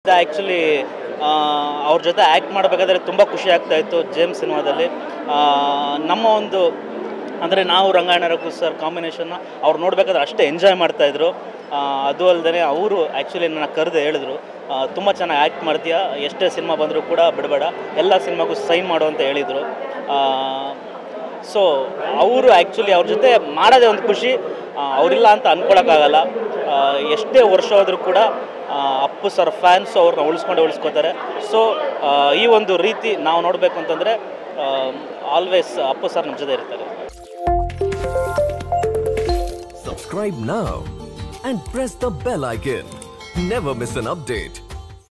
Actually ಅವ್ರ ಜೊತೆ act ಮಾಡಬೇಕಾದ್ರೆ ತುಂಬ ಖುಷಿ ಆಗ್ತಾಯಿತ್ತು ಜೇಮ್ಸ್ ಸಿನಿಮಾದಲ್ಲಿ. ನಮ್ಮ ಒಂದು ಅಂದರೆ ನಾವು ರಂಗಾಯಣ ರಘು ಸರ್ ಕಾಂಬಿನೇಷನ್ನ ಅವ್ರು ನೋಡಬೇಕಾದ್ರೆ ಅಷ್ಟೇ ಎಂಜಾಯ್ ಮಾಡ್ತಾಯಿದ್ರು. ಅದು ಅಲ್ಲದೆ ಅವರು ಆ್ಯಕ್ಚುಲಿ ನನ್ನ ಕರೆದು ಹೇಳಿದ್ರು, ತುಂಬ ಚೆನ್ನಾಗಿ ಆ್ಯಕ್ಟ್ ಮಾಡ್ತೀಯಾ, ಎಷ್ಟೇ ಸಿನಿಮಾ ಬಂದರೂ ಕೂಡ ಬಿಡಬೇಡ, ಎಲ್ಲ ಸಿನಿಮಾಗೂ ಸೈನ್ ಮಾಡು ಅಂತ ಹೇಳಿದರು. ಸೊ ಅವರು ಆ್ಯಕ್ಚುಲಿ ಅವ್ರ ಜೊತೆ ಮಾಡೋದೇ ಒಂದು ಖುಷಿ, ಅವರಿಲ್ಲ ಅಂತ ಅಂದ್ಕೊಳಕ್ಕಾಗಲ್ಲ. ಎಷ್ಟೇ ವರ್ಷ ಆದರೂ ಕೂಡ ಅಪ್ಪು ಸರ್ ಫ್ಯಾನ್ಸು ಅವ್ರನ್ನ ಉಳಿಸ್ಕೋತಾರೆ. ಸೊ ಈ ಒಂದು ರೀತಿ ನಾವು ನೋಡಬೇಕು ಅಂತಂದರೆ ಆಲ್ವೇಸ್ ಅಪ್ಪು ಸರ್ ನಮ್ಮ ಜೊತೆ ಇರ್ತಾರೆ. Subscribe now and press the bell icon. Never miss an update.